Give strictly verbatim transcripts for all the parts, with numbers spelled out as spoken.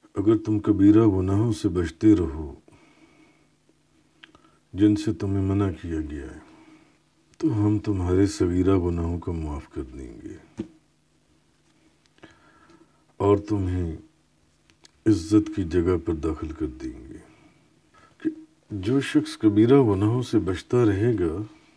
اگر تم کبیرہ گناہوں سے بچتے رہو جن سے تمہیں منع کیا گیا ہے تو ہم تمہارے صغیرہ گناہوں کو معاف کر دیں گے اور تمہیں عزت کی جگہ پر داخل کر دیں گے۔ کہ جو شخص کبیرہ گناہوں سے بچتا رہے گا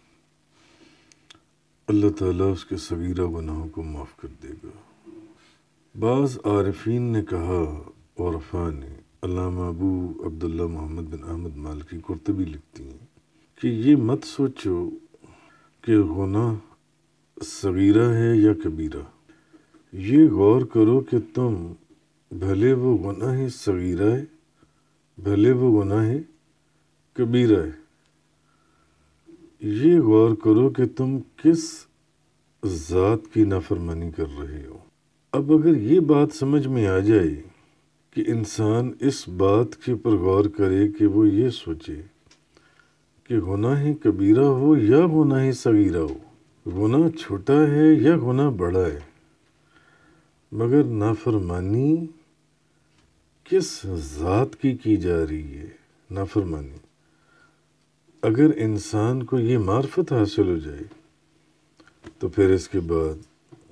اللہ تعالیٰ اس کے صغیرہ گناہوں کو معاف کر دے گا۔ بعض عارفین نے کہا، عرفاء نے، علامہ ابو عبداللہ محمد بن احمد مالکی قرطبی لکھتی ہیں کہ یہ مت سوچو کہ گناہ صغیرہ ہے یا کبیرہ، یہ غور کرو کہ تم بھلے وہ گناہ صغیرہ ہے بھلے وہ گناہ کبیرہ ہے، یہ غور کرو کہ تم کس ذات کی نافرمانی کر رہے ہو۔ اب اگر یہ بات سمجھ میں آ جائے کہ انسان اس بات کے پر غور کرے کہ وہ یہ سوچے کہ گناہ کبیرہ ہو یا گناہ صغیرہ ہو، گناہ چھوٹا ہے یا گناہ بڑا ہے، مگر نافرمانی کس ذات کی کی جا رہی ہے، نافرمانی اگر انسان کو یہ معرفت حاصل ہو جائے تو پھر اس کے بعد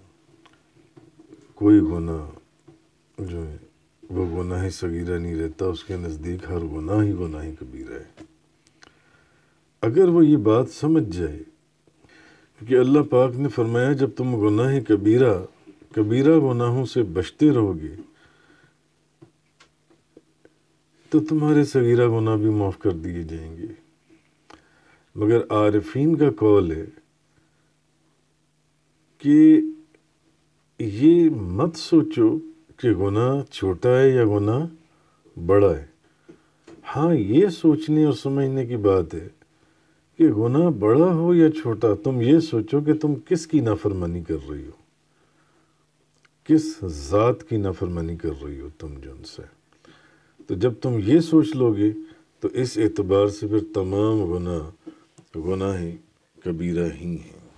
کوئی گناہ جو ہے وہ گناہ صغیرہ نہیں رہتا، اس کے نزدیک ہر گناہ ہی گناہ کبیرہ ہے۔ اگر وہ یہ بات سمجھ جائے کہ اللہ پاک نے فرمایا جب تم گناہ کبیرہ کبیرہ گناہوں سے بچتے رہو گے تو تمہارے صغیرہ گناہ بھی معاف کر دیے جائیں گے، مگر عارفین کا قول ہے کہ یہ مت سوچو کہ گناہ چھوٹا ہے یا گناہ بڑا ہے۔ ہاں یہ سوچنے اور سمجھنے کی بات ہے کہ گناہ بڑا ہو یا چھوٹا، تم یہ سوچو کہ تم کس کی نافرمانی کر رہی ہو، کس ذات کی نافرمانی کر رہی ہو تم جو ان سے۔ تو جب تم یہ سوچ لو گے تو اس اعتبار سے پھر تمام گناہ گناہ کبیرہ ہی ہیں۔